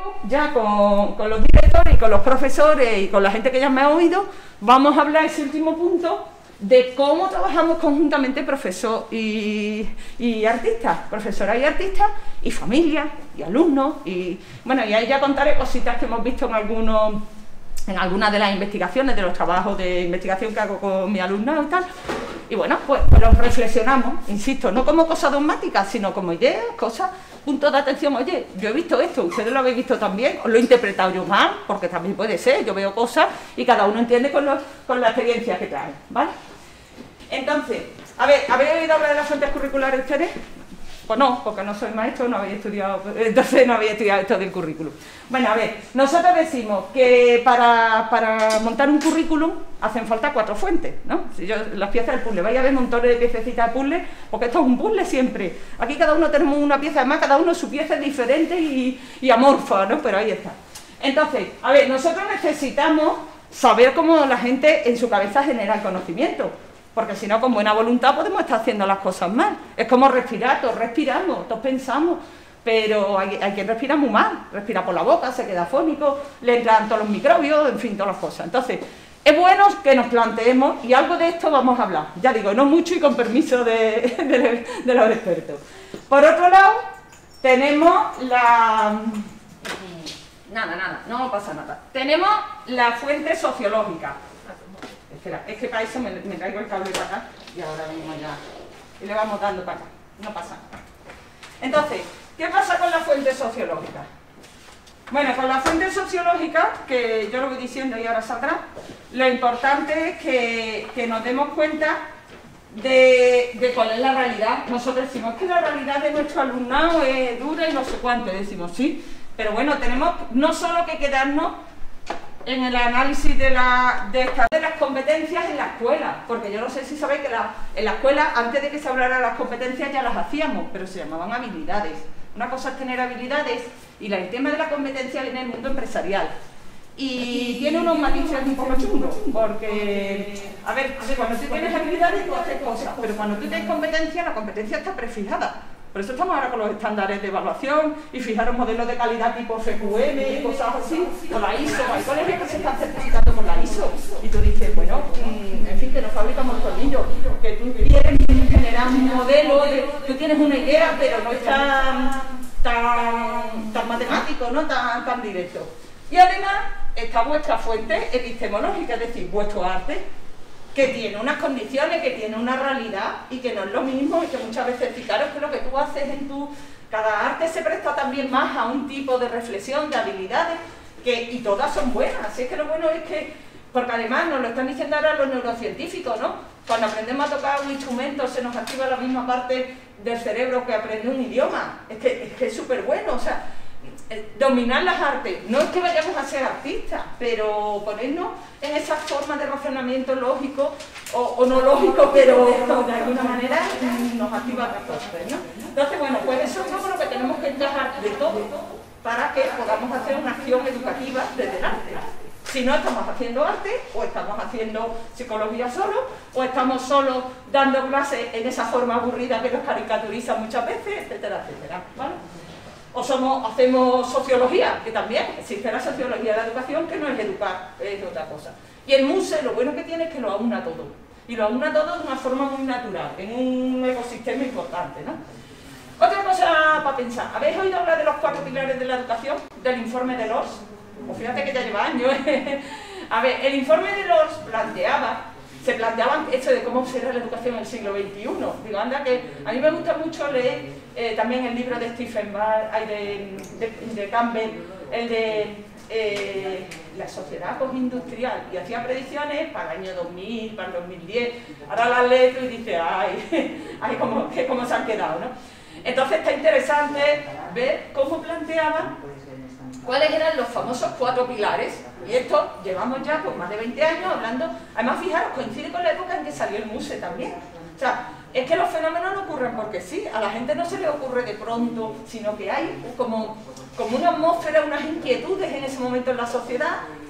Ya con los directores y con los profesores y con la gente que ya me ha oído, vamos a hablar ese último punto de cómo trabajamos conjuntamente profesor y artistas, profesoras y artistas, y familias, y alumnos, y bueno, y ahí ya contaré cositas que hemos visto en algunas de las investigaciones, de los trabajos de investigación que hago con mis alumnos y tal. Y bueno, pues los reflexionamos, insisto, no como cosas dogmáticas, sino como ideas, cosas, puntos de atención. Oye, yo he visto esto, ustedes lo habéis visto también, os lo he interpretado yo mal, porque también puede ser, yo veo cosas y cada uno entiende con la experiencia que trae, ¿vale? Entonces, a ver, ¿habéis oído hablar de las fuentes curriculares ustedes? Pues no, porque no soy maestro, no habéis estudiado, entonces no habéis estudiado esto del currículum. Bueno, a ver, nosotros decimos que para montar un currículum hacen falta 4 fuentes, ¿no? Si las piezas del puzzle, vais a ver montones de piececitas de puzzle, porque esto es un puzzle siempre. Aquí cada uno tenemos una pieza, además cada uno su pieza es diferente y amorfa, ¿no? Pero ahí está. Entonces, a ver, nosotros necesitamos saber cómo la gente en su cabeza genera el conocimiento. Porque si no, con buena voluntad podemos estar haciendo las cosas mal. Es como respirar, todos respiramos, todos pensamos, pero hay quien respira muy mal, respira por la boca, se queda afónico, le entran todos los microbios, en fin, todas las cosas. Entonces, es bueno que nos planteemos, y algo de esto vamos a hablar. Ya digo, no mucho y con permiso de los expertos. Por otro lado, tenemos la... Nada, no pasa nada. Tenemos la fuente sociológica. Espera, es que para eso me traigo el cable para acá y ahora venimos ya y le vamos dando para acá, no pasa nada. Entonces, ¿qué pasa con la fuente sociológica? Bueno, con la fuente sociológica, que yo lo voy diciendo y ahora saldrá, lo importante es que nos demos cuenta de cuál es la realidad. Nosotros decimos que la realidad de nuestro alumnado es dura y no sé cuánto, decimos sí, pero bueno, tenemos no solo que quedarnos en el análisis de las competencias en la escuela, porque yo no sé si sabéis que en la escuela, antes de que se hablara de las competencias, ya las hacíamos, pero se llamaban habilidades. Una cosa es tener habilidades, y el tema de la competencia viene del mundo empresarial. Y tiene unos matices un poco chungos, porque, a ver, cuando tú tienes habilidades, tú haces cosas, pero cuando tú tienes competencia, la competencia está prefijada. Por eso estamos ahora con los estándares de evaluación y fijaros modelos de calidad tipo FQM y cosas así, o la ISO. Hay colegios que se están certificando con la ISO. Y tú dices, bueno, en fin, que no fabricamos tornillos, que tú quieres generar un modelo, tú tienes una idea, pero no es tan matemático, ¿no? tan directo. Y además está vuestra fuente epistemológica, es decir, vuestro arte, que tiene unas condiciones, que tiene una realidad y que no es lo mismo, y que muchas veces, fijaros que lo que tú haces cada arte se presta también más a un tipo de reflexión, de habilidades, y todas son buenas. Así es que lo bueno es que, porque además nos lo están diciendo ahora los neurocientíficos, ¿no? Cuando aprendemos a tocar un instrumento se nos activa la misma parte del cerebro que aprende un idioma. Es que es súper bueno, o sea, dominar las artes, no es que vayamos a ser artistas, pero ponernos en esas formas de razonamiento lógico o no lógico, pero de alguna manera nos activa las cosas, ¿no? Entonces, bueno, pues eso es todo lo que tenemos que encajar de todo para que podamos hacer una acción educativa desde el arte. Si no, estamos haciendo arte, o estamos haciendo psicología solo, o estamos solo dando clases en esa forma aburrida que nos caricaturizan muchas veces, etcétera, etcétera, ¿vale? O hacemos sociología, que también existe la sociología de la educación, que no es educar, es otra cosa. Y el MUSE lo bueno que tiene es que lo aúna todo. Y lo aúna todo de una forma muy natural, en un ecosistema importante, ¿no? Otra cosa para pensar. ¿Habéis oído hablar de los 4 pilares de la educación? Del informe de Lors. Pues fíjate que ya lleva años. A ver, el informe de Lors se planteaban esto de cómo será la educación en el siglo XXI. Digo, anda, que a mí me gusta mucho leer también el libro de Stephen Barr, de Campbell, el de la sociedad postindustrial, y hacía predicciones para el año 2000, para el 2010. Ahora las lees y dices, ay, cómo se han quedado, ¿no? Entonces está interesante ver cómo planteaban cuáles eran los famosos 4 pilares. Y esto llevamos ya pues más de 20 años hablando. Además, fijaros, coincide con la época en que salió el MUSE también. O sea, es que los fenómenos no ocurren porque sí, a la gente no se le ocurre de pronto, sino que hay como una atmósfera, unas inquietudes en ese momento en la sociedad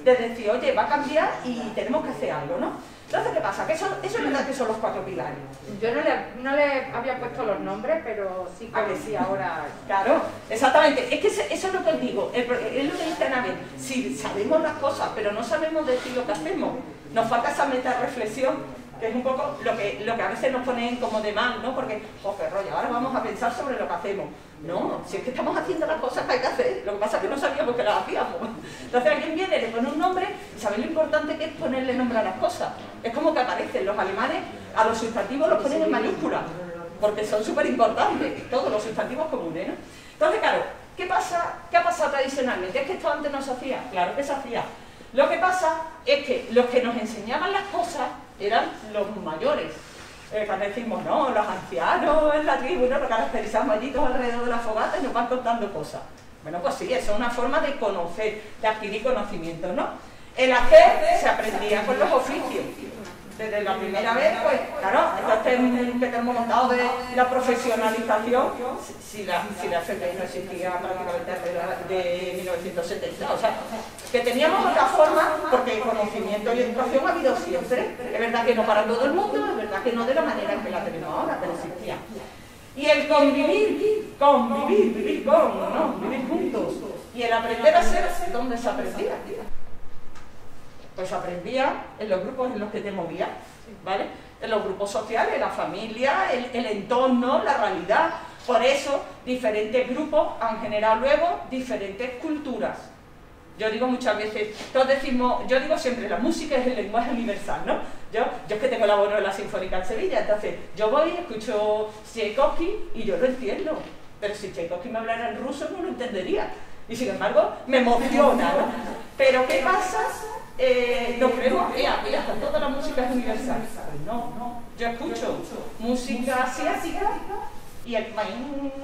de decir, oye, va a cambiar y tenemos que hacer algo, ¿no? Entonces, ¿qué pasa? Que eso es verdad que son los 4 pilares. Yo no le había puesto los nombres, pero sí que sí ahora. Claro, exactamente. Es que eso es lo que os digo. Es lo que dice Anabel. Si sabemos las cosas, pero no sabemos decir lo que hacemos, nos falta esa meta reflexión, que es un poco lo que a veces nos ponen como de mal, ¿no? Porque, oh, qué rollo, ahora vamos a pensar sobre lo que hacemos. No, si es que estamos haciendo las cosas que hay que hacer, lo que pasa es que no sabíamos que las hacíamos. Entonces alguien viene, le pone un nombre, y ¿sabéis lo importante que es ponerle nombre a las cosas? Es como que aparecen los alemanes, a los sustantivos los ponen en mayúsculas, porque son súper importantes, todos los sustantivos comunes, ¿no? Entonces, claro, ¿qué ha pasado tradicionalmente? ¿Es que esto antes no se hacía? Claro que se hacía. Lo que pasa es que los que nos enseñaban las cosas eran los mayores. Cuando decimos, no, los ancianos en la tribu, ¿no? Nos caracterizamos allí todos alrededor de la fogata y nos van contando cosas. Bueno, pues sí, eso es una forma de conocer, de adquirir conocimientos, ¿no? El hacer se aprendía con los oficios. Desde la primera vez, pues, claro, entonces que tenemos montado de la profesionalización, si la FP no existía prácticamente de 1970, o sea, que teníamos otra forma, porque conocimiento y educación ha habido siempre. Es verdad que no para todo el mundo, es verdad que no de la manera en que la tenemos ahora, pero existía. Y el convivir, vivir con, ¿no? Vivir juntos. Y el aprender a ser, ¿dónde se aprendía? Pues aprendía en los grupos en los que te movías, ¿vale? En los grupos sociales, la familia, el entorno, la realidad. Por eso, diferentes grupos han generado luego diferentes culturas. Yo digo muchas veces, todos decimos, yo digo siempre, la música es el lenguaje universal, ¿no? Yo es que tengo la bono de la Sinfónica en Sevilla, entonces yo voy, escucho Tchaikovsky y yo lo entiendo. Pero si Tchaikovsky me hablara en ruso no lo entendería. Y sin embargo, me emociona, ¿no? Pero ¿qué pasa? Nos creemos que toda la música es universal. Pues no. Yo escucho música asiática y el país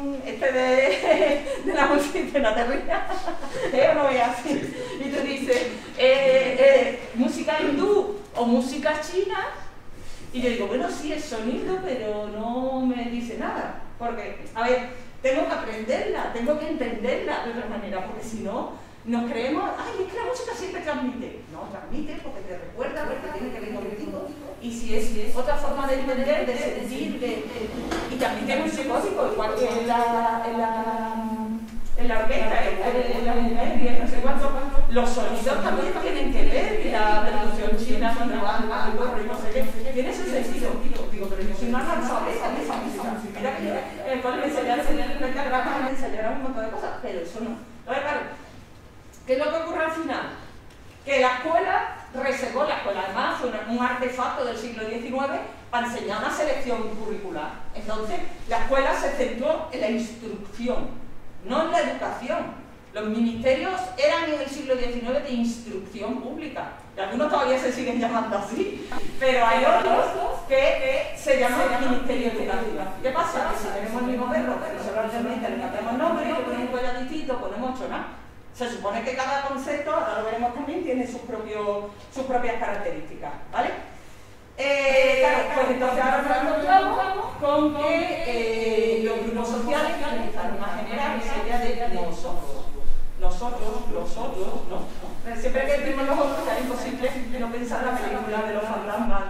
de la música no te rías, o no es así. Y tú dices, música hindú o música china, y yo digo, bueno, sí es sonido, pero no me dice nada. Porque, a ver, tengo que aprenderla, tengo que entenderla de otra manera, porque si no, nos creemos, ay, es que la música siempre transmite. No, transmite porque te recuerda, porque tiene que ver contigo. Y si es otra forma de entender, de sentir, y transmite muy psicótico, igual que en la orquesta, en la mujer, y no sé cuánto, los sonidos también tienen que ver, y la traducción china, cuando va al gorro y no sé qué, tiene ese sentido. Digo, pero yo soy una analfabeta de esa música. Mira que yo en el cole me enseñaron el pentagrama, me enseñaron un montón de cosas, pero eso no. Entonces, claro, ¿qué es lo que ocurre al final? Que la escuela reservó, la escuela además fue un artefacto del siglo XIX para enseñar una selección curricular. Entonces, la escuela se centró en la instrucción, no en la educación. Los ministerios eran en el siglo XIX de instrucción pública, y algunos todavía se siguen llamando así, pero hay otros que se llaman Ministerio Educativo. ¿Qué pasa? Que si tenemos el mismo perro, pero solamente le cambiamos nombre, le ponemos un collar distinto, ponemos choná. Se supone que cada concepto, ahora lo veremos también, tiene sus propias características, ¿vale? Claro, pues entonces ahora nos encontramos con que los grupos sociales empezaron a generar esa idea de nosotros, ¿no? Siempre que vemos los otros, es imposible no pensar en la película de los fantasmas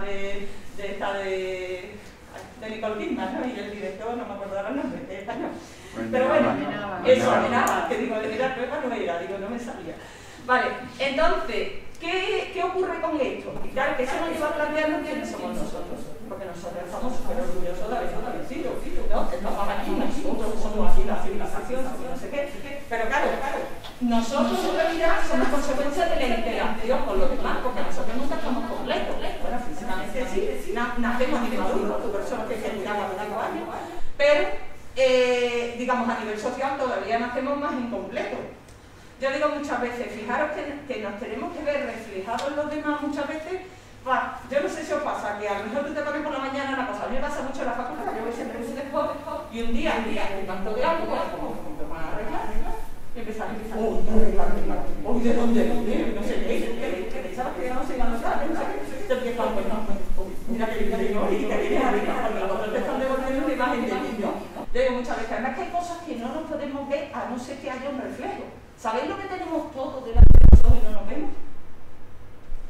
de Nicole Kidman, ¿no? Y el director, no me acuerdo ahora el nombre, es español. Pero bueno, eso, Amenábar, que digo, de mirar prueba no era, digo, no me salía. Vale, entonces, ¿qué ocurre con esto? Y claro, que eso nos lleva a plantearnos quiénes somos nosotros, porque nosotros estamos súper orgullosos de haber establecido, ¿no? Estamos aquí, nosotros somos aquí la civilización, no sé qué, pero claro, nosotros en realidad somos consecuencia de la interacción con los demás, porque nosotros nunca estamos completos. Bueno, físicamente sí, nacemos inmaduros, por eso es que llegamos a 5 años, pero digamos, a nivel social todavía nacemos más incompletos. Yo digo muchas veces, fijaros que nos tenemos que ver reflejados en los demás muchas veces. Yo no sé si os pasa, que a lo mejor tú te pones por la mañana una cosa, a mí me pasa mucho en la facultad, yo voy siempre muy después, y un día, un tanto de algo, como te van a arreglar, y empezar, uy, ¿de dónde? No sé qué, que pensabas que no se iban a notar, no sé qué, te empiezan, pues no, mira que viene hoy, y te vienes arriba, porque los otros te están devolviendo una imagen de niño. Yo digo muchas veces, además que hay cosas que no nos podemos ver a no ser que haya un reflejo. ¿Sabéis lo que tenemos todos delante de nosotros y no nos vemos?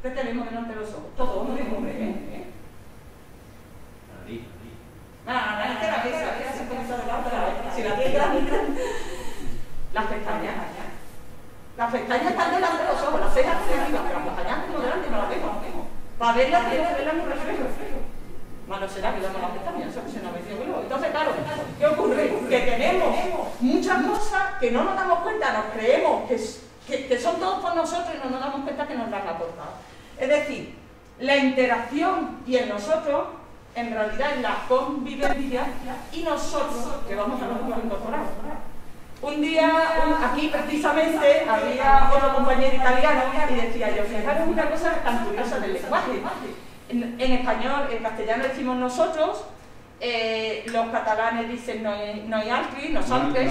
¿Qué tenemos delante de los ojos? Todo, hombre, ¿eh? Nada, es que la pieza se pone de lado de la otra. Si la tienes grande, las pestañas. Las pestañas están delante de los ojos, las cejas hacia arriba, pero las pestañas como delante no las vemos. Para verlas tienes que verlas en un reflejo. Malo será que damos las pestañas, eso se nos metió luego. Entonces, claro, ¿qué ocurre? Que tenemos muchas cosas que no nos damos cuenta, nos creemos que son todos por nosotros y no nos damos cuenta que nos las han aportado. Es decir, la interacción y el nosotros, en realidad es la convivencia y nosotros, que vamos a nosotros incorporar. Un día, aquí precisamente, había otro compañero italiano y decía yo, fijaros una cosa tan curiosa del lenguaje. En español, en castellano decimos nosotros, los catalanes dicen noi altri, nosaltres,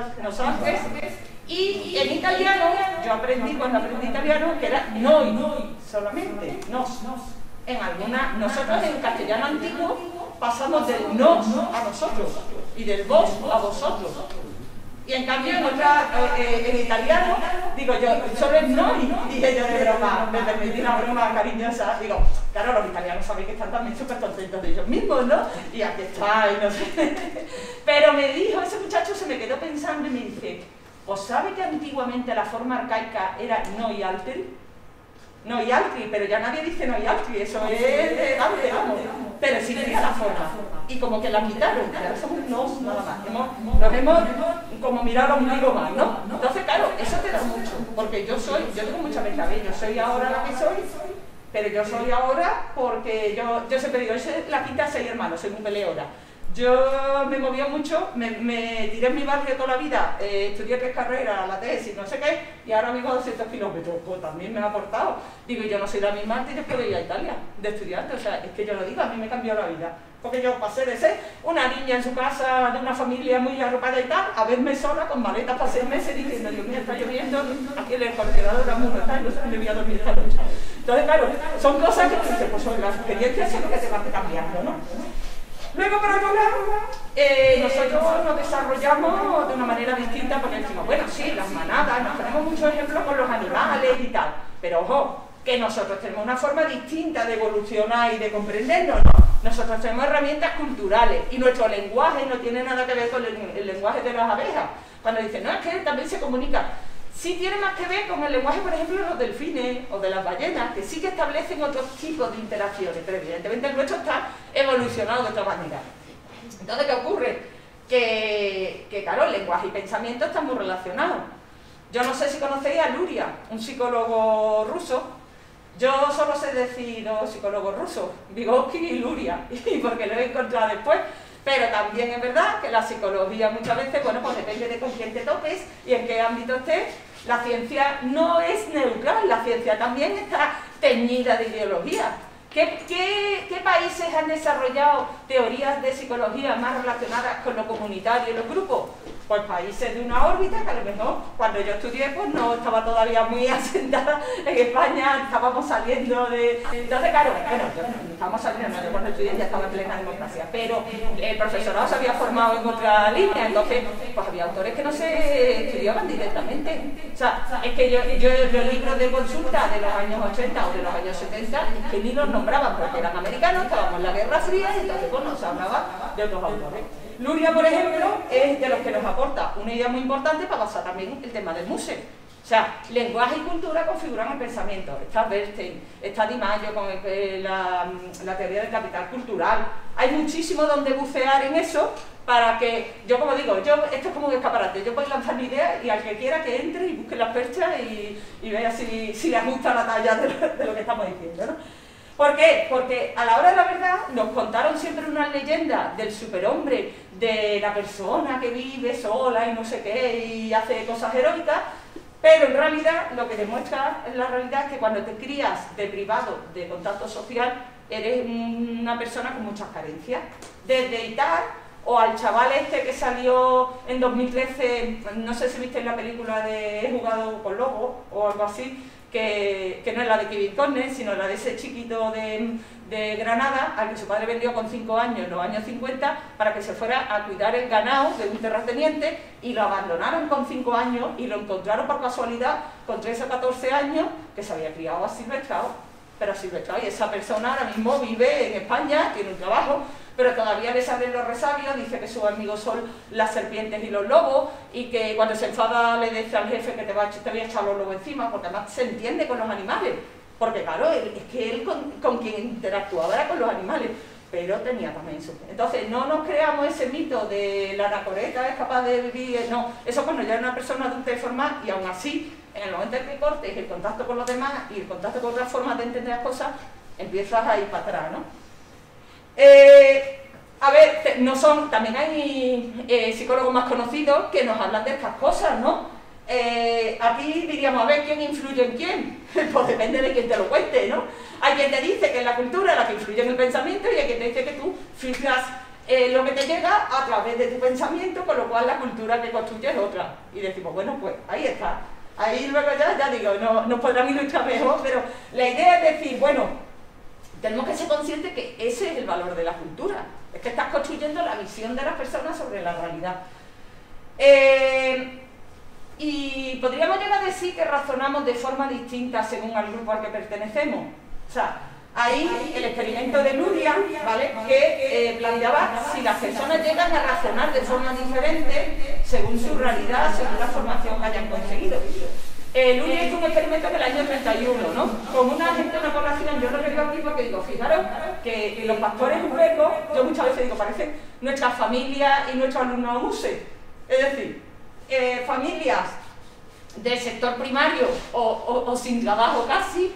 y en italiano, yo aprendí cuando aprendí italiano que era noi, solamente, nos. Nosotros en castellano antiguo pasamos del nos a nosotros y del vos a vosotros. Y en cambio en italiano, digo yo, solo es noi, dije yo de broma, me permití una broma cariñosa, digo, claro, los italianos saben que están también súper contentos de ellos mismos, ¿no? Y aquí está, y no sé. Pero me dijo, ese muchacho se me quedó pensando y me dice, ¿os sabe que antiguamente la forma arcaica era noi altri? Noi altri, pero ya nadie dice noi altri, eso es de Dante, vamos. Pero sí tenía la forma. Y como que la quitaron, que ahora somos nos nada más. Nos hemos como mirado un ombligo más, ¿no? Entonces, claro, eso te da mucho. Porque yo tengo mucha mentalidad, yo soy ahora la que soy, pero yo soy ahora porque yo siempre digo, es la quinta de 6 hermanos, soy muy peleona. Yo me movía mucho, me tiré en mi barrio toda la vida, estudié 3 carreras, la tesis, no sé qué, y ahora vivo a 200 kilómetros, pues también me ha aportado. Digo, yo no soy la misma antes después de ir a Italia, de estudiante, o sea, es que yo lo digo, a mí me cambió la vida. Porque yo pasé de ser una niña en su casa, de una familia muy arropada y tal, a verme sola con maletas para 6 meses diciendo, Dios mío, está lloviendo, aquí el congelador era muy está, no sé si me voy a dormir esta noche. Entonces, claro, son cosas que tú dices, pues son las experiencias son lo que te van cambiando, ¿no? Luego, por otro lado, nosotros nos desarrollamos de una manera distinta porque decimos, bueno, sí, las manadas, nos ponemos muchos ejemplos con los animales y tal, pero ojo, que nosotros tenemos una forma distinta de evolucionar y de comprendernos, ¿no? Nosotros tenemos herramientas culturales y nuestro lenguaje no tiene nada que ver con el lenguaje de las abejas. Cuando dicen, no, es que también se comunica. Sí tiene más que ver con el lenguaje, por ejemplo, de los delfines o de las ballenas, que sí que establecen otros tipos de interacciones, pero evidentemente el nuestro está evolucionado de otra manera. Entonces, ¿qué ocurre? Que claro, el lenguaje y pensamiento están muy relacionados. Yo no sé si conocéis a Luria, un psicólogo ruso. Yo solo sé decir 2 psicólogos rusos, Vygotsky y Luria, y porque lo he encontrado después. Pero también es verdad que la psicología muchas veces, bueno, pues depende de con quién te topes y en qué ámbito estés. La ciencia no es neutral, la ciencia también está teñida de ideología. ¿Qué países han desarrollado teorías de psicología más relacionadas con lo comunitario y los grupos? Pues países de una órbita que a lo mejor cuando yo estudié pues no estaba todavía muy asentada en España, estábamos saliendo de... Entonces claro, bueno, estábamos saliendo, yo cuando estudié ya estaba en plena democracia, pero el profesorado se había formado en otra línea, entonces pues había autores que no se estudiaban directamente. O sea, es que yo los libros de consulta de los años 80 o de los años 70 es que ni los nombraban porque eran americanos, estábamos en la Guerra Fría y entonces pues no se hablaba de otros autores. Luria, por ejemplo, es de los que nos aporta una idea muy importante para basar también el tema del museo. O sea, lenguaje y cultura configuran el pensamiento. Está Bernstein, está Di Maio con la teoría del capital cultural. Hay muchísimo donde bucear en eso para que, yo como digo, esto es como un escaparate. Yo puedo lanzar mi idea y al que quiera que entre y busque las perchas y vea si le gusta la talla de lo que estamos diciendo, ¿no? ¿Por qué? Porque a la hora de la verdad nos contaron siempre una leyenda del superhombre, de la persona que vive sola y no sé qué y hace cosas heroicas, pero en realidad lo que demuestra en la realidad es que cuando te crías deprivado de contacto social eres una persona con muchas carencias. Desde Itar o al chaval este que salió en 2013, no sé si visteis la película de He jugado con lobos o algo así, que no es la de Kevin Conner, sino la de ese chiquito de Granada, al que su padre vendió con 5 años, en los años 50, para que se fuera a cuidar el ganado de un terrateniente, y lo abandonaron con 5 años y lo encontraron por casualidad con 13 o 14 años, que se había criado asilvestrado. pero así lo he hecho. Y esa persona ahora mismo vive en España, tiene un trabajo, pero todavía le salen los resabios, dice que sus amigos son las serpientes y los lobos, y que cuando se enfada le dice al jefe que te voy a echar los lobos encima, porque además se entiende con los animales, porque claro, es que él con quien interactuaba era con los animales, pero tenía también su... Entonces, no nos creamos ese mito de la anacoreta es capaz de vivir... No, eso cuando ya es una persona adulta y formal, y aún así, en el momento en que cortes el contacto con los demás y el contacto con otras formas de entender las cosas, empiezas a ir para atrás, ¿no? A ver, no son... También hay psicólogos más conocidos que nos hablan de estas cosas, ¿no? Aquí diríamos, a ver, ¿quién influye en quién? Pues depende de quién te lo cuente, ¿no? Hay quien te dice que es la cultura la que influye en el pensamiento y hay quien te dice que tú filtras lo que te llega a través de tu pensamiento, con lo cual la cultura que construye es otra. Y decimos, bueno, pues ahí está. Ahí luego ya digo, no nos podrán ilustrar mejor, pero la idea es decir, bueno, tenemos que ser conscientes que ese es el valor de la cultura. Es que estás construyendo la visión de las personas sobre la realidad. Y podríamos llegar a decir que razonamos de forma distinta según al grupo al que pertenecemos. O sea, ahí el experimento de Luria, ¿vale?, que planteaba si las personas llegan a razonar de forma diferente según su realidad, según la formación que hayan conseguido. Luria hizo un experimento en el año 31, ¿no? Con una gente, una población, yo lo que digo aquí porque digo, fijaros que los pastores uzbecos, yo muchas veces digo, parecen nuestras familias y nuestros alumnos USE. Es decir, familias del sector primario o sin trabajo casi,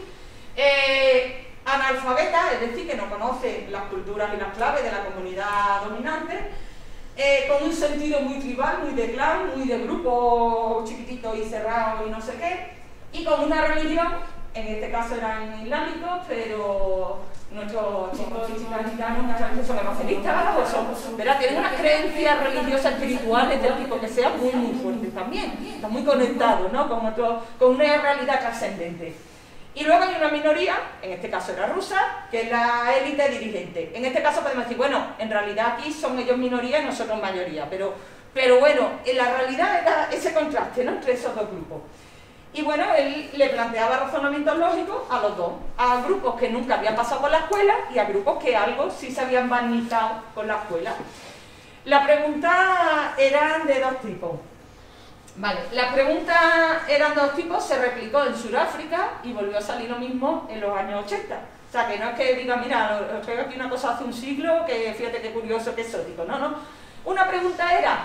analfabetas, es decir, que no conocen las culturas y las claves de la comunidad dominante, con un sentido muy tribal, muy de clan, muy de grupo chiquitito y cerrado y no sé qué, y con una religión, en este caso eran islámicos, pero nuestros chicos y chicas gitanos muchas veces son evangelistas o son, ¿verdad?, tienen unas creencias religiosas espirituales del tipo que sea muy fuertes también, están muy conectados, ¿no?, con una realidad trascendente. Y luego hay una minoría, en este caso era rusa, que es la élite dirigente. En este caso podemos decir, bueno, en realidad aquí son ellos minoría y nosotros mayoría, pero bueno, en la realidad era ese contraste, ¿no?, entre esos dos grupos. Y bueno, él le planteaba razonamientos lógicos a los dos, a grupos que nunca habían pasado por la escuela y a grupos que algo sí se habían barnizado con la escuela. Las preguntas eran de dos tipos. Vale, las preguntas eran de dos tipos, se replicó en Sudáfrica y volvió a salir lo mismo en los años 80. O sea, que no es que diga, mira, os traigo aquí una cosa hace un siglo, que fíjate qué curioso, qué exótico. No. Una pregunta era,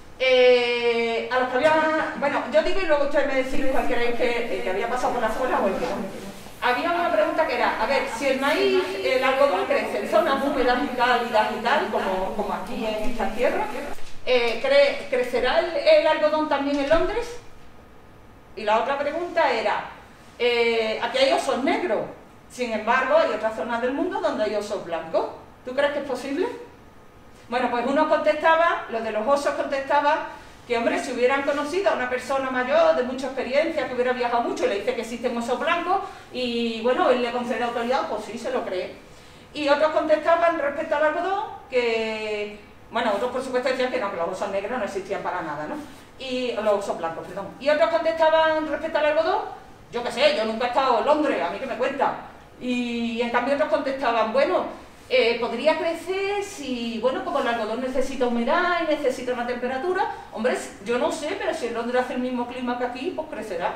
a los que había... Bueno, yo digo y luego ustedes me decís cuál creéis que había pasado por la escuela o el que no. Había una pregunta que era, a ver, si el maíz, el algodón crece en zonas húmedas y cálidas y tal, como aquí en esta tierra, ¿crecerá el algodón también en Londres? Y la otra pregunta era, aquí hay osos negros, sin embargo hay otras zonas del mundo donde hay osos blancos. ¿Tú crees que es posible? Bueno, pues uno contestaba, los de los osos contestaban que, hombre, si hubieran conocido a una persona mayor de mucha experiencia, que hubiera viajado mucho, y le dice que existen osos blancos, y bueno, él le concede autoridad, pues sí, se lo cree. Y otros contestaban respecto al algodón que... Bueno, otros por supuesto decían que no, que los osos negros no existían para nada, ¿no? Y los osos blancos, perdón. Y otros contestaban respecto al algodón, yo qué sé, yo nunca he estado en Londres, a mí que me cuentan. Y en cambio otros contestaban, bueno, podría crecer si, bueno, como el algodón necesita humedad y necesita una temperatura, hombre, yo no sé, pero si en Londres hace el mismo clima que aquí, pues crecerá.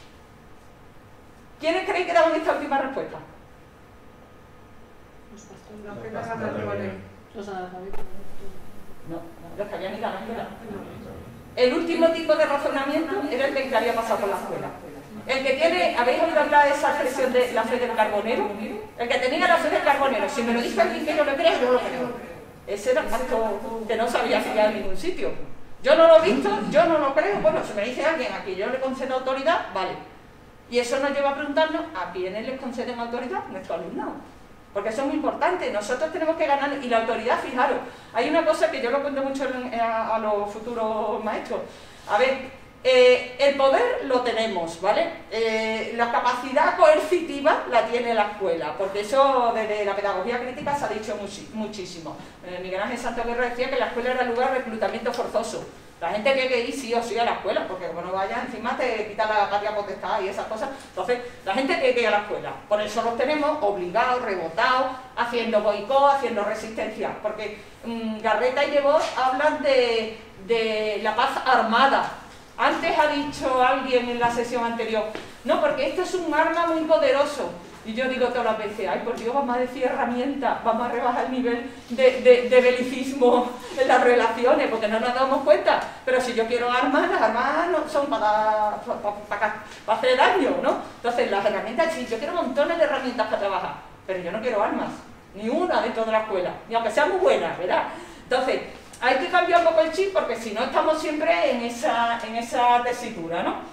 ¿Quiénes creen que daban esta última respuesta? Los analfabetos. No, los que habían ido a la escuela. El último tipo de razonamiento era el que había pasado por la escuela. El que tiene, ¿habéis oído hablar de esa expresión de la fe del carbonero? El que tenía la fe del carbonero, si me lo dice alguien que yo lo creo, yo lo creo. Ese era un acto que no sabía fiar en ningún sitio. Yo no lo he visto, yo no lo creo, bueno, si me dice alguien a quien yo le concedo autoridad, vale. Y eso nos lleva a preguntarnos a quiénes les conceden autoridad, nuestros alumnos. Porque eso es muy importante, nosotros tenemos que ganar, y la autoridad, fijaros, hay una cosa que yo lo cuento mucho a los futuros maestros. A ver, el poder lo tenemos, ¿vale? La capacidad coercitiva la tiene la escuela, porque eso desde la pedagogía crítica se ha dicho muchísimo. Miguel Ángel Santos Guerra decía que la escuela era el lugar de reclutamiento forzoso. La gente que ir sí o sí a la escuela, porque como no vaya, encima te quitan la patria potestad y esas cosas. Entonces, la gente que ir a la escuela. Por eso los tenemos obligados, rebotados, haciendo boicot, haciendo resistencia. Porque Garreta y Llevot hablan de la paz armada. Antes ha dicho alguien en la sesión anterior, no, porque esto es un arma muy poderoso. Y yo digo todas las veces, ay, por Dios, vamos a decir herramientas, vamos a rebajar el nivel de belicismo en las relaciones, porque no nos damos cuenta. Pero si yo quiero armas, las armas no son para hacer daño, ¿no? Entonces, las herramientas, sí, yo quiero montones de herramientas para trabajar, pero yo no quiero armas, ni una dentro de la escuela, ni aunque sean muy buenas, ¿verdad? Entonces, hay que cambiar un poco el chip, porque si no estamos siempre en esa tesitura, ¿no?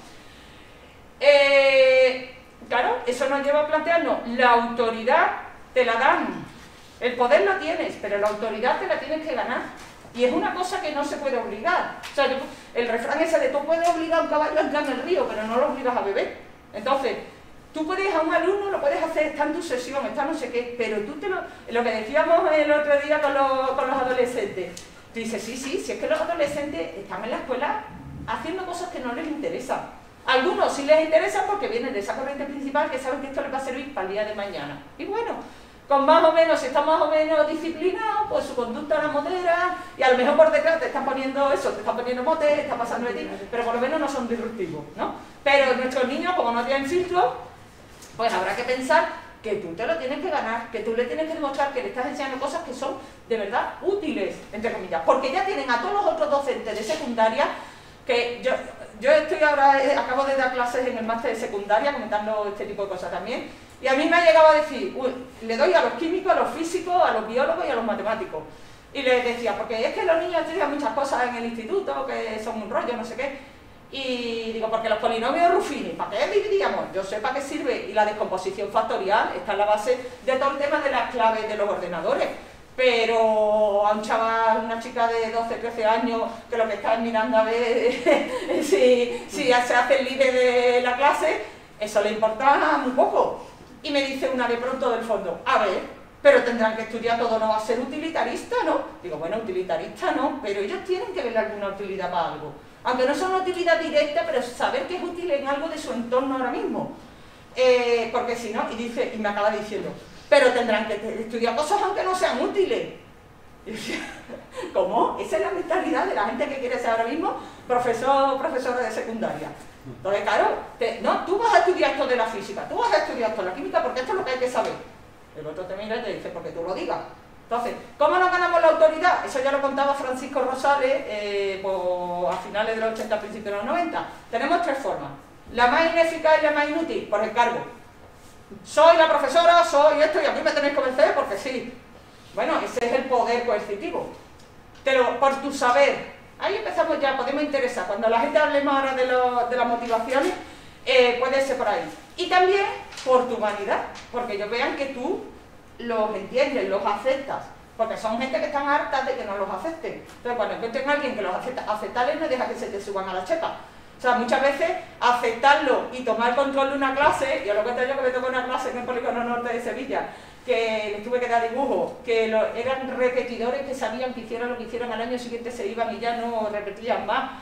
Claro, eso nos lleva a plantearnos, la autoridad te la dan, el poder lo tienes, pero la autoridad te la tienes que ganar. Y es una cosa que no se puede obligar. O sea, el refrán ese de tú puedes obligar a un caballo a entrar en el río, pero no lo obligas a beber. Entonces, tú puedes a un alumno, lo puedes hacer, está en tu sesión, está no sé qué, pero tú lo que decíamos el otro día con los adolescentes, tú dices, sí, si es que los adolescentes están en la escuela haciendo cosas que no les interesan. Algunos sí les interesa porque vienen de esa corriente principal que saben que esto les va a servir para el día de mañana. Y bueno, con más o menos, si están más o menos disciplinados, pues su conducta la modera y a lo mejor por detrás te están poniendo eso, te están poniendo mote, te están pasando de ti, pero por lo menos no son disruptivos, ¿no? Pero nuestros niños, como no tienen filtro, pues habrá que pensar que tú te lo tienes que ganar, que tú le tienes que demostrar que le estás enseñando cosas que son de verdad útiles, entre comillas, porque ya tienen a todos los otros docentes de secundaria que yo estoy ahora, acabo de dar clases en el máster de secundaria comentando este tipo de cosas también, y a mí me ha llegado a decir, le doy a los químicos, a los físicos, a los biólogos y a los matemáticos. Y les decía, porque es que los niños estudian muchas cosas en el instituto, que son un rollo, no sé qué. Y digo, porque los polinomios Ruffini, ¿para qué dividíamos? Yo sé para qué sirve, y la descomposición factorial está en la base de todo el tema de las claves de los ordenadores. Pero a un chaval, una chica de 12, 13 años, que lo que está mirando a ver si se hace el líder de la clase, eso le importa muy poco. Y me dice una de pronto del fondo, a ver, pero tendrán que estudiar todo, no va a ser utilitarista, ¿no? Digo, bueno, utilitarista no, pero ellos tienen que ver alguna utilidad para algo. Aunque no son una utilidad directa, pero saber que es útil en algo de su entorno ahora mismo. Porque si no, y me acaba diciendo, pero tendrán que estudiar cosas aunque no sean útiles. Y decía, ¿cómo? Esa es la mentalidad de la gente que quiere ser ahora mismo profesora de secundaria. Entonces, claro, no, tú vas a estudiar esto de la física, tú vas a estudiar esto de la química, porque esto es lo que hay que saber. El otro te mira y te dice, porque tú lo digas. Entonces, ¿cómo nos ganamos la autoridad? Eso ya lo contaba Francisco Rosales a finales de los 80, principios de los 90. Tenemos tres formas. La más ineficaz y la más inútil, por el cargo. Soy la profesora, soy esto y a mí me tenéis que convencer porque sí. Bueno, ese es el poder coercitivo. Por tu saber. Ahí empezamos ya, podemos interesar. Cuando la gente hablemos ahora de las motivaciones, puede ser por ahí. Y también por tu humanidad, porque ellos vean que tú los entiendes, los aceptas. Porque son gente que están hartas de que no los acepten. Entonces, cuando encuentren a alguien que los acepta, aceptarles no deja que se te suban a la chepa. O sea, muchas veces aceptarlo y tomar control de una clase, yo lo cuento yo que me tocó una clase en el Polígono Norte de Sevilla, que les tuve que dar dibujo, que eran repetidores que sabían que hicieran lo que hicieran al año siguiente se iban y ya no repetían más.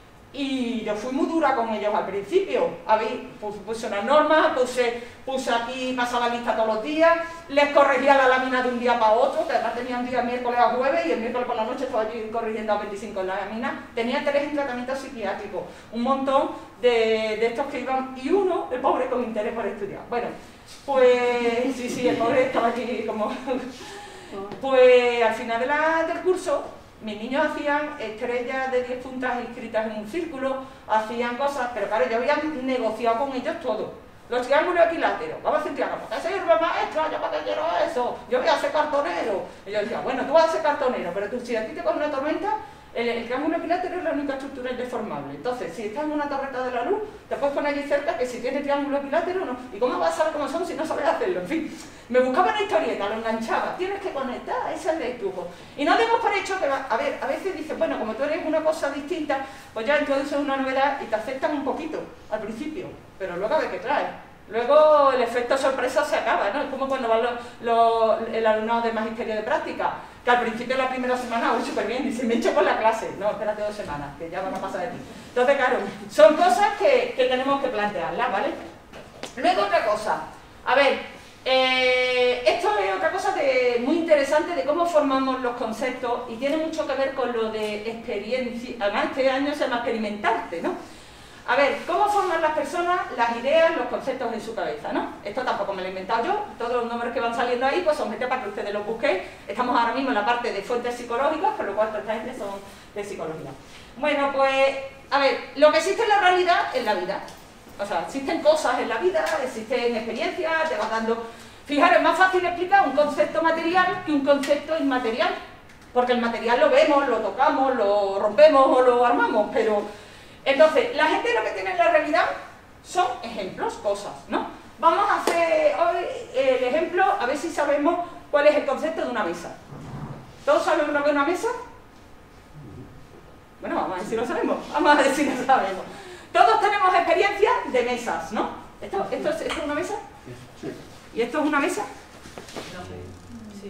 Y yo fui muy dura con ellos al principio. Puse unas normas, puse aquí, pasaba lista todos los días, les corregía la lámina de un día para otro, que además tenía un día miércoles a jueves y el miércoles por la noche estaba allí corrigiendo a 25 en la lámina. Tenía 3 en tratamiento psiquiátrico, un montón de estos que iban, y uno, el pobre, con interés por estudiar. Bueno, pues sí, el pobre estaba aquí como... Pues al final del curso, mis niños hacían estrellas de 10 puntas escritas en un círculo, hacían cosas, pero claro, yo había negociado con ellos todo. Los triángulos equiláteros, vamos a hacer triángulos, ¿para qué sirve maestra? ¿Yo para qué quiero eso? Yo voy a ser cartonero. Y yo decía, bueno, tú vas a ser cartonero, pero tú, si a ti te coge una tormenta, el triángulo equilátero es la única estructura indeformable. Entonces, si estás en una torreta de la luz, te puedes poner allí cerca que si tiene triángulo equilátero o no. ¿Y cómo vas a saber cómo son si no sabes hacerlo? En fin, me buscaba una historieta, lo enganchaba. Tienes que conectar, ese es el truco. Y no demos por hecho que, a veces dices, bueno, como tú eres una cosa distinta, pues ya introduces una novedad y te aceptan un poquito al principio, pero luego a ver qué trae. Luego el efecto sorpresa se acaba, ¿no? Es como cuando va el alumnado de magisterio de práctica, que al principio de la primera semana voy súper bien, dice, me echo por la clase. No, espérate 2 semanas, que ya van a pasar de ti. Entonces, claro, son cosas que tenemos que plantearlas, ¿vale? Luego otra cosa, a ver, esto es otra cosa muy interesante de cómo formamos los conceptos y tiene mucho que ver con lo de experiencia, además este año se llama experimentarte, ¿no? A ver, ¿cómo forman las personas las ideas, los conceptos en su cabeza, ¿no? Esto tampoco me lo he inventado yo, todos los nombres que van saliendo ahí pues son gente para que ustedes los busquéis. Estamos ahora mismo en la parte de fuentes psicológicas, por lo cual toda esta gente son de psicología. Bueno, pues, a ver, lo que existe en la realidad es la vida. O sea, existen cosas en la vida, existen experiencias, te vas dando... Fijaros, es más fácil explicar un concepto material que un concepto inmaterial, porque el material lo vemos, lo tocamos, lo rompemos o lo armamos, pero... Entonces, la gente lo que tiene en la realidad son ejemplos, cosas, ¿no? Vamos a hacer hoy el ejemplo, a ver si sabemos cuál es el concepto de una mesa. ¿Todos saben lo que es una mesa? Bueno, vamos a ver si lo sabemos, vamos a ver si lo sabemos. Todos tenemos experiencia de mesas, ¿no? ¿Esto es una mesa? Sí. ¿Y esto es una mesa? Sí.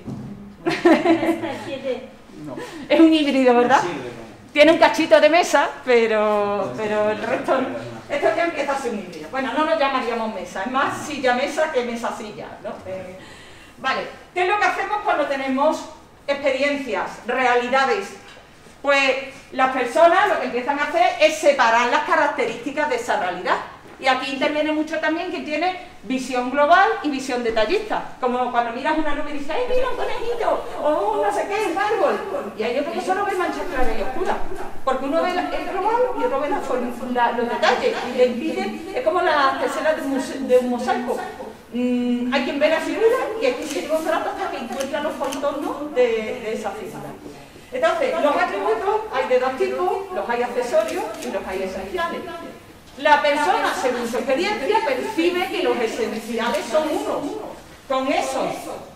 No. Es un híbrido, ¿verdad? Sí, Tiene un cachito de mesa, pero el resto... Esto ya empieza a ser un híbrido. Bueno, no lo llamaríamos mesa, es más silla-mesa que mesa-silla, ¿no? Vale, ¿qué es lo que hacemos cuando tenemos experiencias, realidades? Pues las personas lo que empiezan a hacer es separar las características de esa realidad. Y aquí interviene mucho también quien tiene visión global y visión detallista. Como cuando miras una nube y dices, ¡ay, mira un conejito! O no sé qué, un árbol. Y hay otro que solo ve manchas claras y oscuras. Porque uno ve el global y otro ve los detalles. Y le impiden, es como las teselas de un mosaico. Hay quien ve la figura y hay quien se lleva un rato hasta que encuentra los contornos de esa figura. Entonces, los atributos hay de 2 tipos, los hay accesorios y los hay esenciales. La persona, según su experiencia, percibe que los esenciales son unos. Con eso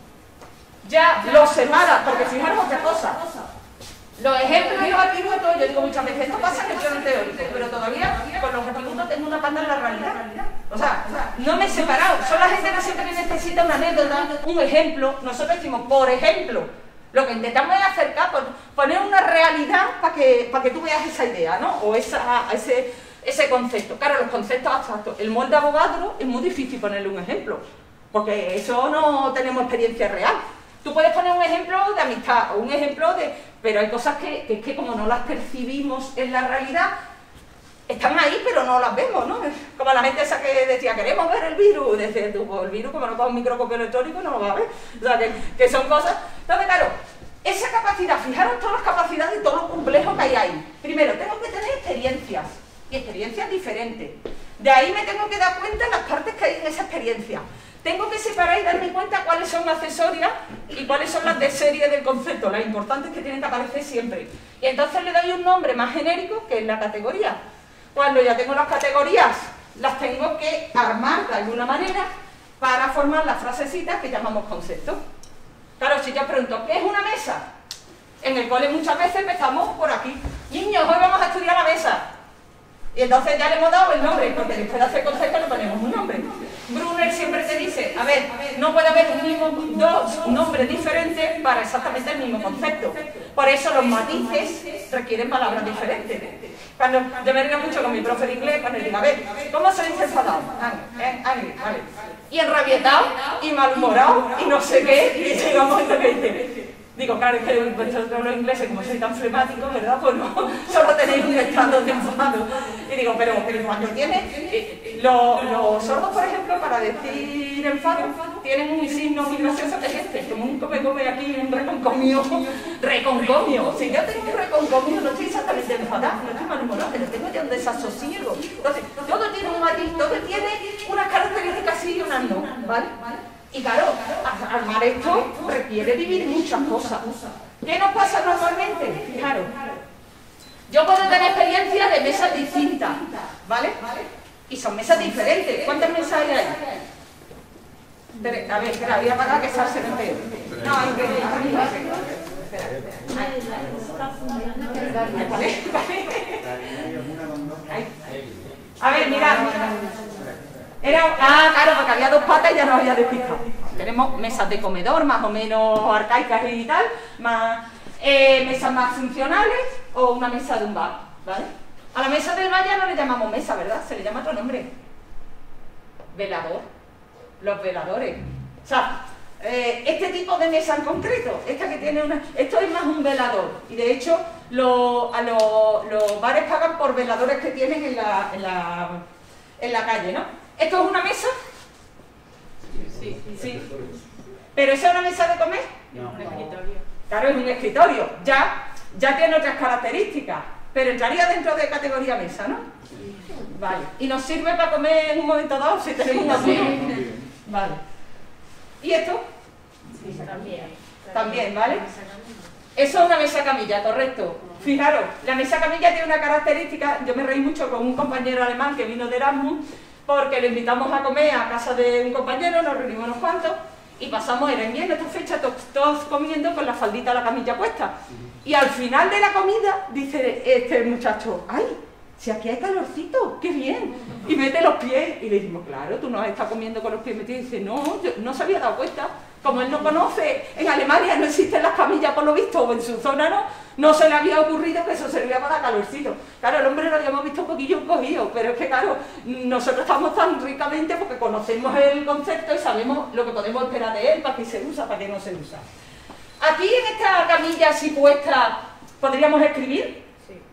ya los separa, porque fijaros otra cosa. Los ejemplos y los atributos, yo digo muchas veces, esto pasa en el plano teórico, pero todavía con los atributos tengo una pata en la realidad. O sea, no me he separado. Son la gente que siempre necesita una anécdota, un ejemplo. Nosotros decimos, por ejemplo. Lo que intentamos es acercar, poner una realidad para que tú veas esa idea, ¿no? O ese concepto. Claro, los conceptos abstractos. El molde Avogadro es muy difícil ponerle un ejemplo, porque eso no tenemos experiencia real. Tú puedes poner un ejemplo de amistad o un ejemplo de... Pero hay cosas que como no las percibimos en la realidad, están ahí pero no las vemos, ¿no? Como la gente esa que decía, queremos ver el virus. Decía tú, pues el virus como no coge un microscopio electrónico no lo va a ver. O sea, que son cosas... Entonces, claro, esa capacidad, fijaros todas las capacidades y todo lo complejo que hay ahí. Primero, tengo que tener experiencias. Y experiencias diferentes. De ahí me tengo que dar cuenta de las partes que hay en esa experiencia. Tengo que separar y darme cuenta cuáles son accesorias y cuáles son las de serie del concepto. Las importantes que tienen que aparecer siempre. Y entonces le doy un nombre más genérico que es la categoría. Cuando ya tengo las categorías, las tengo que armar de alguna manera para formar las frasecitas que llamamos conceptos. Claro, si yo pregunto, ¿qué es una mesa? En el cole muchas veces empezamos por aquí. Niños, hoy vamos a estudiar la mesa. Y entonces ya le hemos dado el nombre, porque después de hacer concepto le ponemos un nombre. Brunner siempre te dice, a ver, no puede haber dos nombres diferentes para exactamente el mismo concepto. Por eso los matices requieren palabras diferentes. Cuando yo me río mucho con mi profe de inglés, cuando le digo, a ver, ¿cómo se dice enfadado? Angry, vale. Y enrabietado, y malhumorado, y no sé qué, y llegamos a lo que dice. Digo, claro, es que vosotros los ingleses, como sois tan flemáticos, ¿verdad? Pues no, solo tenéis un estado de enfado. Y digo, pero cuando tiene... Los sordos, por ejemplo, para decir enfado, tienen un signo muy gracioso que es este, como un come aquí, un reconcomio. Reconcomio. Si yo tengo reconcomio, no estoy exactamente enfadada, no estoy malhumorada, pero tengo ya un desasosiego. Entonces, todo tiene un matiz, todo tiene unas características sí y unas no, ¿vale? Y claro, armar esto requiere vivir muchas cosas. ¿Qué nos pasa normalmente? Fijaros, yo puedo tener experiencia de mesas distintas, ¿vale? Y son mesas diferentes. ¿Cuántas mesas hay ahí? A ver, espera, voy a pagar que se hace el peor. No, hay que... A ver, mirad. Claro, porque había dos patas y ya nos había despistado. Tenemos mesas de comedor más o menos arcaicas y tal, más mesas más funcionales o una mesa de un bar, ¿vale? A la mesa del bar ya no le llamamos mesa, ¿verdad? Se le llama otro nombre. Velador. Los veladores. O sea, este tipo de mesa en concreto, esta que tiene esto es más un velador. Y de hecho, los bares pagan por veladores que tienen en la calle, ¿no? ¿Esto es una mesa? Sí. ¿Pero esa es una mesa de comer? No. Un escritorio. Claro, es un escritorio. Ya tiene otras características, pero entraría dentro de categoría mesa, ¿no? Vale. ¿Y nos sirve para comer en un momento dado si tenemos una apuro? Vale. ¿Y esto? Sí, también. También, ¿vale? Eso es una mesa camilla, correcto. Fijaros, la mesa camilla tiene una característica. Yo me reí mucho con un compañero alemán que vino de Erasmus, porque le invitamos a comer a casa de un compañero, nos reunimos unos cuantos y pasamos, era invierno esta fecha, todos comiendo con la faldita a la camilla puesta. Y al final de la comida dice este muchacho, ¡ay! Si aquí hay calorcito, ¡qué bien! Y mete los pies y le dijimos, claro, tú no has estado comiendo con los pies metidos. Y dice, no, yo no se había dado cuenta. Como él no conoce, en Alemania no existen las camillas por lo visto, o en su zona no se le había ocurrido que eso servía para dar calorcito. Claro, el hombre lo habíamos visto un poquillo cogido, pero es que claro, nosotros estamos tan ricamente porque conocemos el concepto y sabemos lo que podemos esperar de él, para qué se usa, para qué no se usa. Aquí en esta camilla así puesta, ¿podríamos escribir?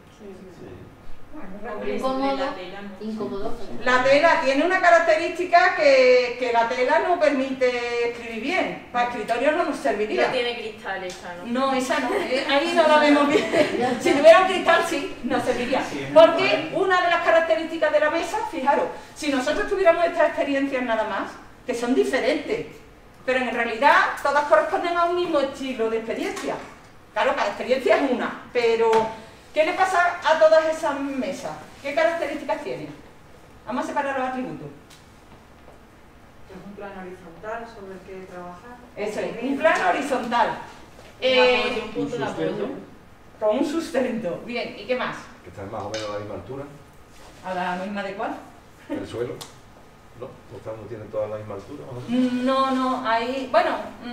Incómodo. La tela tiene una característica que la tela no permite escribir bien. Para escritorio no nos serviría. No tiene cristal esa, ¿no? No, esa no. Ahí no la vemos bien. Si tuviera un cristal sí, nos serviría. Porque una de las características de la mesa, fijaros, si nosotros tuviéramos estas experiencias nada más, que son diferentes, pero en realidad todas corresponden a un mismo estilo de experiencia. Claro, cada experiencia es una, pero ¿qué le pasa a todas esas mesas? ¿Qué características tienen? Vamos a separar los atributos. Es un plano horizontal sobre el que trabajar. Eso es, un plano horizontal. Un punto de apoyo. Con un sustento. Bien, ¿y qué más? Que están más o menos a la misma altura, ¿A la misma de cuál? el suelo. ¿No? ¿No tienen todas la misma altura? Más o menos? No, ahí... Bueno,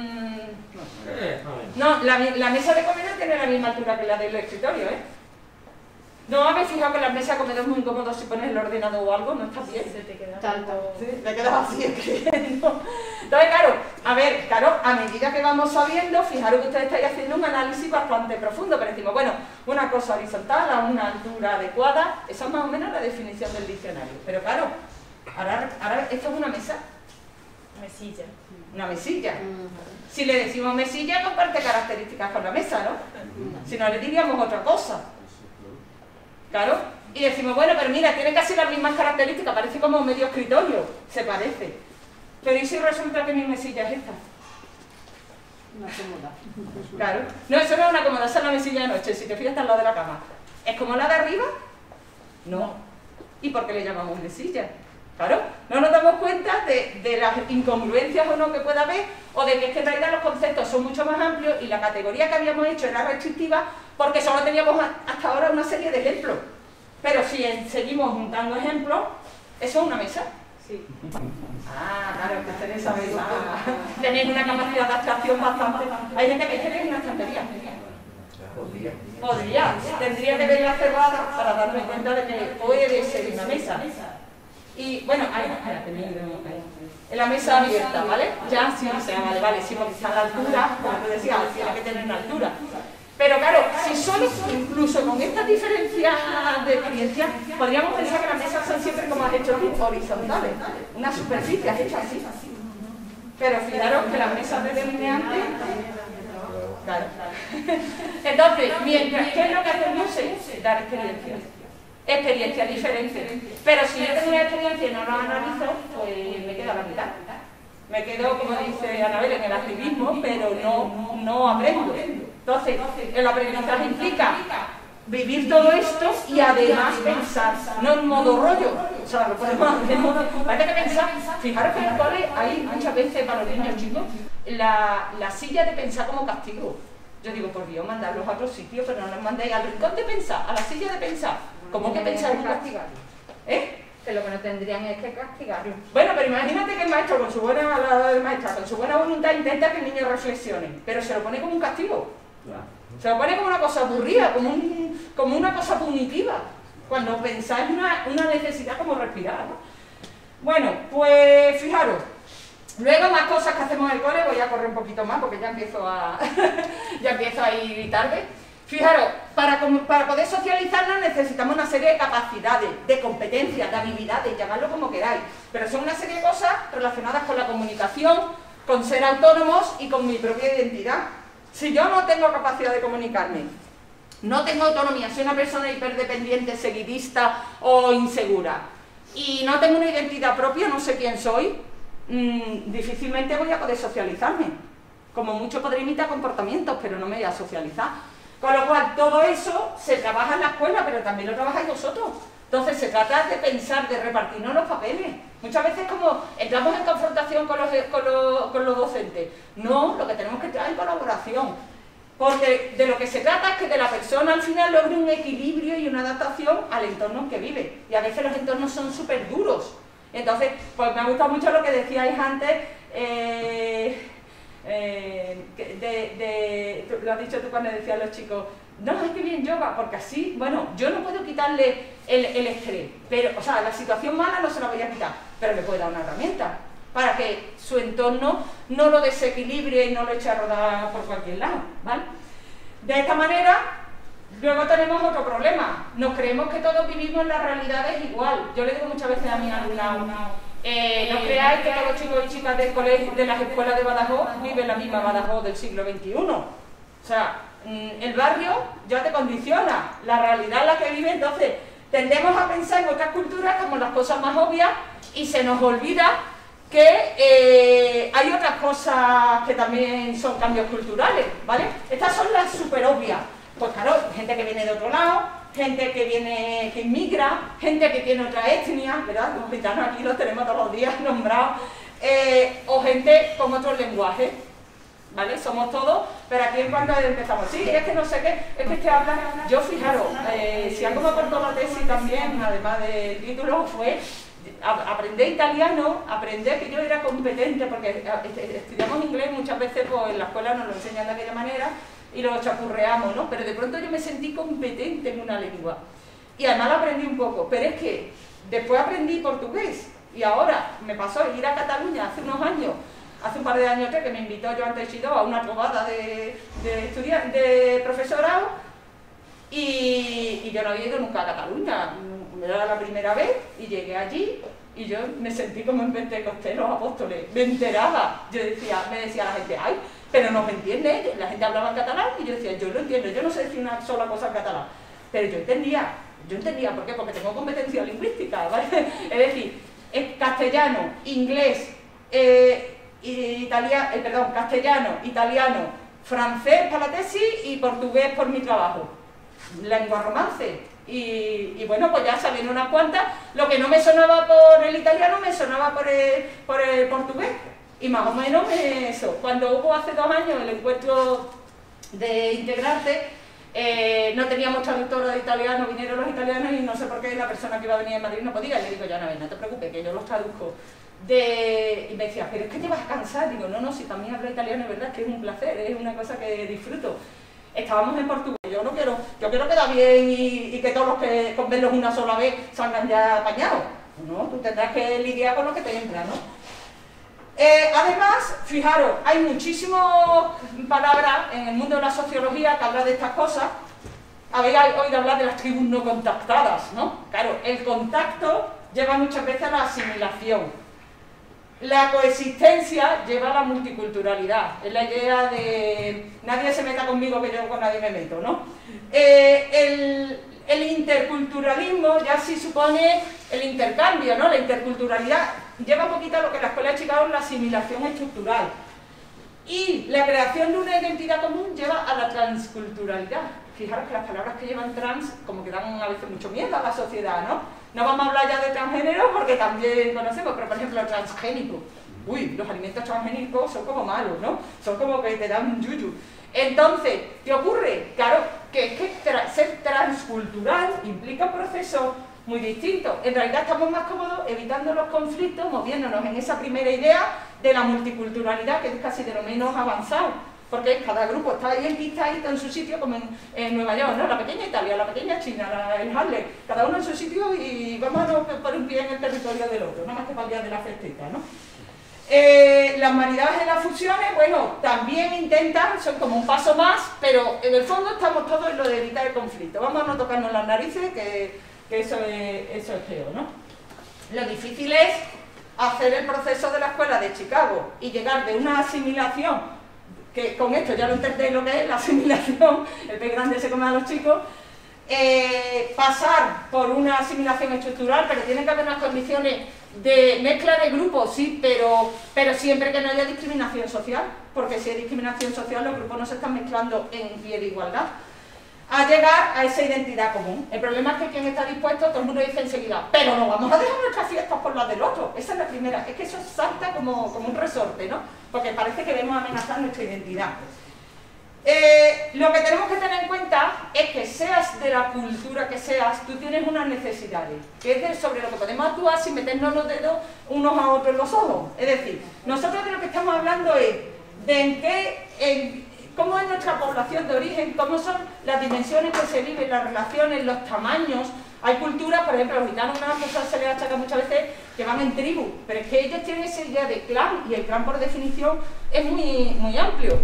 no, la mesa de comedor tiene la misma altura que la del escritorio, ¿eh? ¿No habéis fijado que las mesas de comedor es muy incómodo si pones el ordenador o algo? ¿No está bien? Se te queda Tanto. Sí, te quedas así escribiendo. Entonces, claro, a medida que vamos sabiendo, fijaros que ustedes estáis haciendo un análisis bastante profundo, pero decimos, bueno, una cosa horizontal a una altura adecuada, esa es más o menos la definición del diccionario. Pero claro, ahora esto es una mesa, mesilla. una mesilla. Si le decimos mesilla, comparte características con la mesa, ¿no? Si no, le diríamos otra cosa. Claro, y decimos, bueno, pero mira, tiene casi las mismas características, parece como medio escritorio, se parece. Pero ¿y si resulta que mi mesilla es esta? Una cómoda. Claro, no, eso no es una cómoda, esa es la mesilla de noche, si te fijas está al lado de la cama. ¿Es como la de arriba? No. ¿Y por qué le llamamos mesilla? Claro, no nos damos cuenta de las incongruencias o no que pueda haber, o de que es que en realidad los conceptos son mucho más amplios y la categoría que habíamos hecho era restrictiva porque solo teníamos hasta ahora una serie de ejemplos. Pero si seguimos juntando ejemplos, ¿eso es una mesa? Sí. Claro, que tenéis esa mesa. Tenéis una capacidad de abstracción bastante. Hay gente que dice que es una estantería. Podría, tendría que verla cerrada para darme cuenta de que puede ser una mesa. Y bueno, en la mesa abierta, ¿vale? Ya sí, vale, sí, porque está a la altura, como te decía, tiene que tener una altura. Pero claro, si solo, incluso con estas diferencias de experiencia, podríamos pensar que las mesas son siempre, como has hecho tú, horizontales, una superficie, has hecho así. Pero fijaros que las mesas de delineante... Claro. Entonces, mientras, ¿qué es lo que hacemos? Es dar experiencias. Experiencias diferentes. Pero si yo tengo una experiencia y no la analizo, pues me quedo a la mitad. Me quedo, como dice Anabel, en el activismo, pero no aprendo. Entonces, el aprendizaje implica vivir todo esto y además pensar, no en modo rollo. O sea, lo podemos hacer en modo... Parece que pensar, fijaros que en el cole hay muchas veces para los niños chicos la silla de pensar como castigo. Yo digo, por Dios, mandarlos a otro sitio, pero no los mandéis al rincón de pensar, a la silla de pensar. ¿Cómo que pensar en un castigo? ¿Eh? Que lo que no tendrían es que castigarlo. Bueno, pero imagínate que el maestro, con su buena maestra, con su buena voluntad, intenta que el niño reflexione, pero se lo pone como un castigo. Se lo pone como una cosa aburrida, como una cosa punitiva, cuando pensáis una necesidad como respirar, ¿no? Bueno, pues fijaros, luego más cosas que hacemos en el cole, voy a correr un poquito más porque ya empiezo a ir tarde. Fijaros, para poder socializarnos necesitamos una serie de capacidades, de competencias, de habilidades, llamadlo como queráis, pero son una serie de cosas relacionadas con la comunicación, con ser autónomos y con mi propia identidad. Si yo no tengo capacidad de comunicarme, no tengo autonomía, soy una persona hiperdependiente, seguidista o insegura, y no tengo una identidad propia, no sé quién soy, difícilmente voy a poder socializarme. Como mucho podré imitar comportamientos, pero no me voy a socializar. Con lo cual, todo eso se trabaja en la escuela, pero también lo trabajáis vosotros. Entonces, se trata de pensar, de repartirnos los papeles. Muchas veces como entramos en confrontación con los docentes. No, lo que tenemos que entrar es colaboración. Porque de lo que se trata es que de la persona al final logre un equilibrio y una adaptación al entorno en que vive. Y a veces los entornos son súper duros. Entonces, pues me ha gustado mucho lo que decíais antes, lo has dicho tú cuando decían los chicos, no, es que bien yoga, porque así, bueno, yo no puedo quitarle el estrés, pero, o sea, la situación mala no se la voy a quitar, pero le puedo dar una herramienta para que su entorno no lo desequilibre y no lo eche a rodar por cualquier lado, ¿vale? De esta manera, luego tenemos otro problema, nos creemos que todos vivimos las realidades igual. Yo le digo muchas veces a mi alumnado, no creáis que todos los chicos y chicas del colegio, de las escuelas de Badajoz viven la misma Badajoz del siglo XXI. O sea, el barrio ya te condiciona, la realidad en la que vive, entonces tendemos a pensar en otras culturas como las cosas más obvias y se nos olvida que hay otras cosas que también son cambios culturales, ¿vale? Estas son las súper obvias. Pues claro, gente que viene de otro lado, gente que inmigra, gente que tiene otra etnia, ¿verdad? Los gitanos aquí los tenemos todos los días nombrados, o gente con otros lenguajes, ¿vale? Somos todos, pero aquí en cuanto empezamos, sí, es que no sé qué, es que habla. Yo fijaros, si algo me aportó la tesis también, además del título, fue aprender italiano, aprender que yo era competente, porque estudiamos inglés muchas veces, pues en la escuela nos lo enseñan de aquella manera, y lo chapurreamos, ¿no? Pero de pronto yo me sentí competente en una lengua. Y además lo aprendí un poco. Pero es que después aprendí portugués. Y ahora me pasó ir a Cataluña hace unos años, hace un par de años que me invitó Joan Teixidó a una trobada de profesorado. Y yo no había ido nunca a Cataluña. Era la primera vez y llegué allí. Y yo me sentí como en Pentecostés, los apóstoles. Me enteraba. Me decía la gente, ay, pero no me entiende. La gente hablaba en catalán y yo decía, yo lo entiendo. Yo no sé decir una sola cosa en catalán. Pero yo entendía. ¿Por qué? Porque tengo competencia lingüística, ¿vale? Es decir, castellano, inglés, castellano, italiano, francés para la tesis y portugués por mi trabajo. Lengua romance. Y bueno, pues ya sabiendo unas cuantas, lo que no me sonaba por el italiano me sonaba por el portugués. Y más o menos eso. Cuando hubo hace 2 años el encuentro de Integrarte, no teníamos traductora de italiano, vinieron los italianos y no sé por qué la persona que iba a venir en Madrid no podía. Y le digo, ya no te preocupes, que yo los traduzco. Y me decía, pero es que te vas a cansar. Digo, no, si también hablo italiano, es verdad, es que es un placer, es una cosa que disfruto. Estábamos en portugués, yo quiero quedar bien y que todos los que con verlos una sola vez salgan ya apañados. No, tú tendrás que lidiar con lo que te entra, ¿no? Además, fijaros, hay muchísimas palabras en el mundo de la sociología que hablan de estas cosas. Habéis oído hablar de las tribus no contactadas, ¿no? Claro, el contacto lleva muchas veces a la asimilación. La coexistencia lleva a la multiculturalidad. Es la idea de nadie se meta conmigo que yo con nadie me meto, ¿no? El interculturalismo ya sí supone el intercambio, ¿no? La interculturalidad lleva un poquito a lo que la Escuela de Chicago es la asimilación estructural. Y la creación de una identidad común lleva a la transculturalidad. Fijaros que las palabras que llevan trans como que dan a veces mucho miedo a la sociedad, ¿no? No vamos a hablar ya de transgénero porque también conocemos, pero por ejemplo transgénico. Uy, los alimentos transgénicos son como malos, ¿no? Son como que te dan un yuyu. Entonces, ¿qué ocurre? Claro, que ser transcultural implica un proceso muy distinto. En realidad estamos más cómodos evitando los conflictos, moviéndonos en esa primera idea de la multiculturalidad, que es casi de lo menos avanzado. Porque cada grupo está ahí enquistadito en su sitio, como en Nueva York, ¿no? La pequeña Italia, la pequeña China, el Harlem, cada uno en su sitio y vamos a por un pie en el territorio del otro, no más que para el día de la festita, ¿no? Las maridajes y las fusiones, bueno, también intentan, son como un paso más, pero en el fondo estamos todos en lo de evitar el conflicto. Vamos a no tocarnos las narices, que eso es feo, ¿no? Lo difícil es hacer el proceso de la escuela de Chicago y llegar de una asimilación, que con esto ya lo entendéis lo que es la asimilación, el pez grande se come a los chicos, pasar por una asimilación estructural, pero tiene que haber unas condiciones de mezcla de grupos, sí, pero siempre que no haya discriminación social, porque si hay discriminación social los grupos no se están mezclando en pie de igualdad, a llegar a esa identidad común. El problema es que quien está dispuesto, todo el mundo dice enseguida, pero no vamos a dejar nuestras fiestas por las del otro. Esa es la primera, es que eso salta como un resorte, ¿no? Porque parece que debemos amenazar nuestra identidad. Lo que tenemos que tener en cuenta es que seas de la cultura que seas, tú tienes unas necesidades, que es sobre lo que podemos actuar sin meternos los dedos unos a otros en los ojos. Es decir, nosotros de lo que estamos hablando es de cómo es nuestra población de origen, cómo son las dimensiones que se viven, las relaciones, los tamaños. Hay culturas, por ejemplo, a los gitanos una cosa se les achaca muchas veces que van en tribu, pero es que ellos tienen esa idea de clan, y el clan por definición es muy amplio.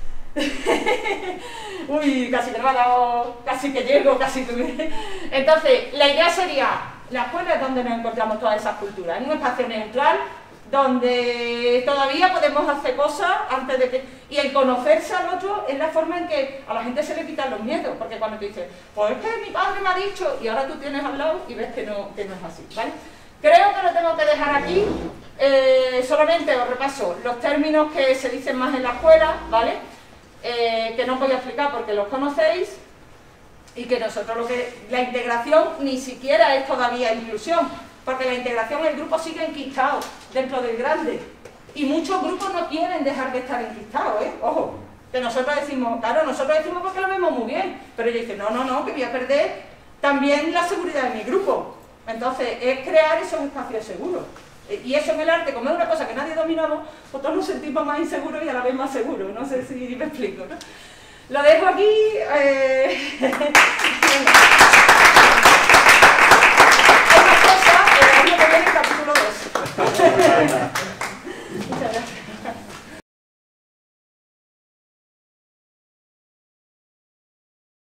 Uy, casi que no me ha dado, casi que llego, casi que... Entonces, la idea sería, la escuela es donde nos encontramos todas esas culturas, en un espacio neutral, donde todavía podemos hacer cosas antes de que... Y el conocerse al otro es la forma en que a la gente se le quitan los miedos, porque cuando tú dices, pues es que mi padre me ha dicho, y ahora tú tienes al lado y ves que no es así, ¿vale? Creo que lo tengo que dejar aquí, solamente os repaso los términos que se dicen más en la escuela, ¿vale? Que no os voy a explicar porque los conocéis, y que nosotros la integración ni siquiera es todavía inclusión, porque la integración, el grupo sigue enquistado dentro del grande, y muchos grupos no quieren dejar de estar enquistados, ojo, que nosotros decimos, claro, nosotros decimos porque lo vemos muy bien, pero ellos dicen, no, que voy a perder también la seguridad de mi grupo. Entonces, es crear esos espacios seguros. Y eso en el arte, como es una cosa que nadie dominamos, pues todos nos sentimos más inseguros y a la vez más seguros. No sé si me explico, ¿no? Lo dejo aquí. Otra cosa, el año que viene capítulo 2.